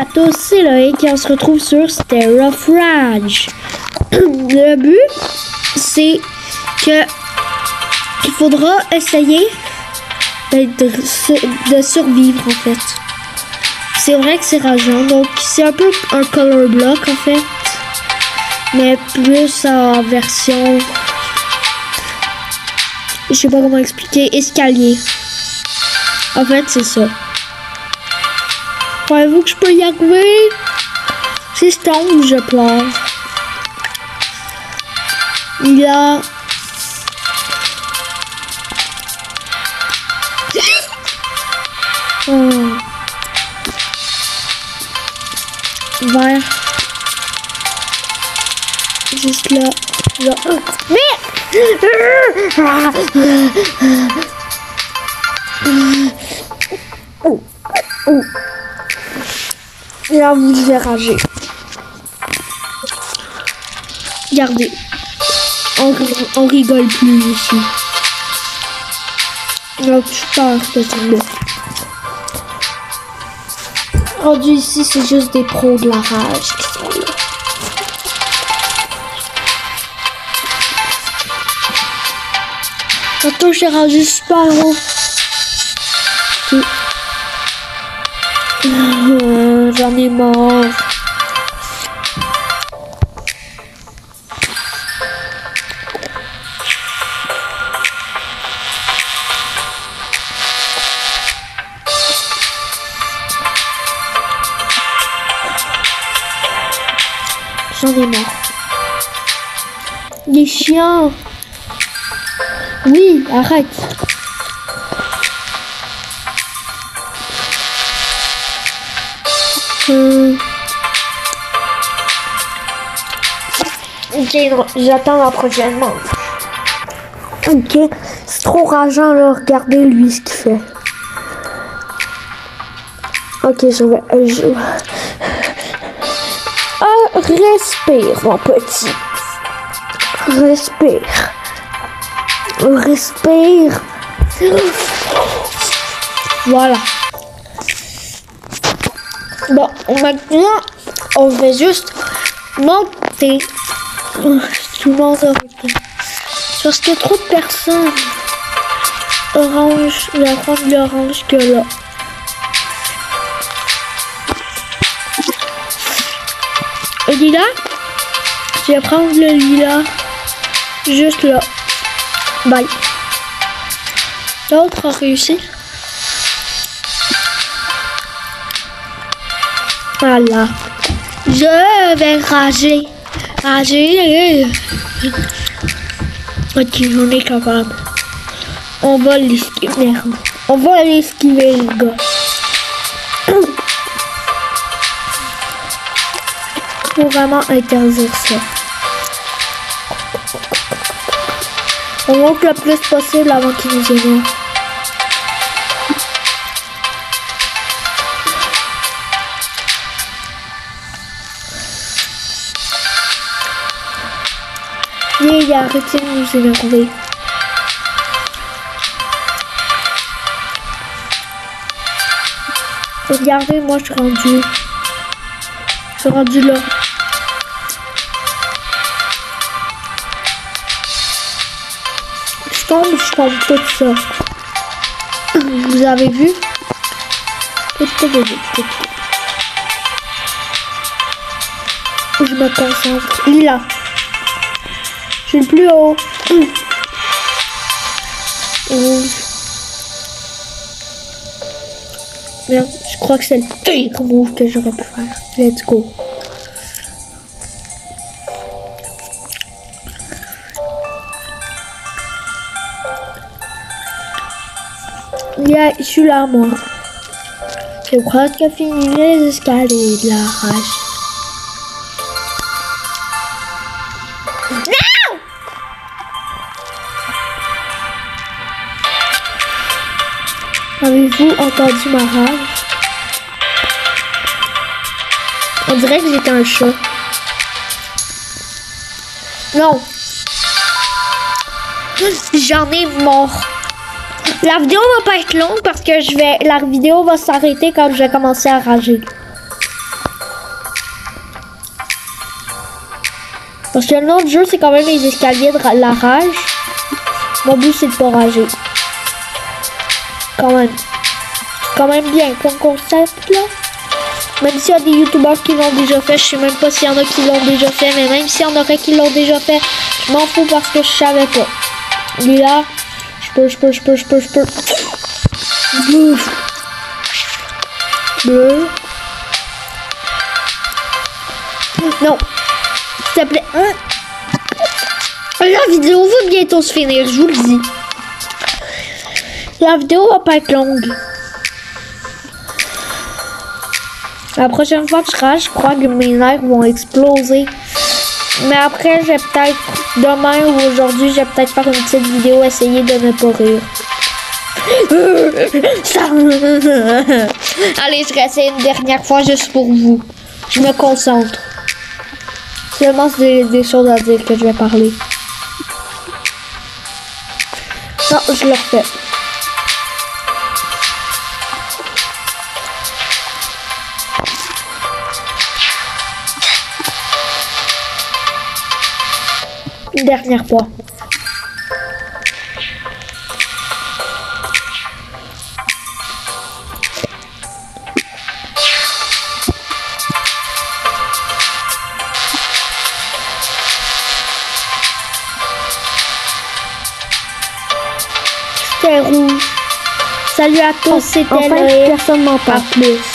à tous, c'est Loïc et on se retrouve sur Rough Ridge. Le but, c'est que il faudra essayer de survivre en fait. C'est vrai que c'est rageant, donc c'est un peu un color block en fait, mais plus en version, je sais pas comment expliquer, escalier. En fait, c'est ça. Croyez-vous que je peux y arriver? Si je tombe, je pleure. Il y a... Oh. Vert. Juste là. Là. Mais... Là, vous devez rager. Regardez. On rigole plus ici. Donc, je peur de tomber. Rendu ici, c'est juste des pros de la rage qui sont là. Tantôt, j'ai rendu super haut. J'en ai marre. J'en ai marre. Les chiens. Oui, arrête. Ok, j'attends la prochaine manche. Ok, c'est trop rageant là, regardez lui ce qu'il fait. Ok, je vais... Ah, respire mon petit. Respire. Respire. Voilà. Bon, maintenant, on va juste monter. Tout le monde a arrêté. Parce qu'il y a trop de personnes. Orange, je vais prendre l'orange que là. Le lilas, je vais prendre le lilas juste là. Bye. L'autre a réussi. Voilà. Je vais rager. Rager. Ok, on est capable. On va l'esquiver. On va l'esquiver, les gars. Faut vraiment interdire ça. On monte le plus possible avant qu'il nous énerve. Il a arrêté de nous énerver. Regardez, moi je suis rendu. Je suis rendu là. Je tombe tout ça. Vous avez vu? Tout. Je me concentre. Il est là. Je suis le plus haut. Merde, je crois que c'est le pire move que j'aurais pu faire. Let's go. Yeah, je suis là, moi. J'ai presque fini les escaliers de la rage. Non! Avez-vous entendu ma rage? On dirait que j'étais un chat. Non. J'en ai mort. La vidéo va pas être longue parce que la vidéo va s'arrêter quand je vais commencer à rager. Parce que le nom du jeu, c'est quand même les escaliers de la rage. Mon but, c'est de pas rager. Quand même bien comme concept, là. Même s'il y a des youtubeurs qui l'ont déjà fait, je sais même pas s'il y en a qui l'ont déjà fait, mais même s'il y en aurait qui l'ont déjà fait, je m'en fous parce que je savais pas. Lui là, je peux. Bleu. Non. S'il te plaît. La vidéo va bientôt se finir, je vous le dis. La vidéo va pas être longue. La prochaine fois que je rage, je crois que mes nerfs vont exploser. Mais après, j'ai peut-être, demain ou aujourd'hui, je vais peut-être faire une petite vidéo, essayer de ne pas rire. Allez, je vais essayer une dernière fois juste pour vous. Je me concentre. Seulement, c'est des choses à dire que je vais parler. Non, je le refais. Une dernière fois. C'était rouge. Salut à tous, c'était Loïc. Personne m'en parle plus.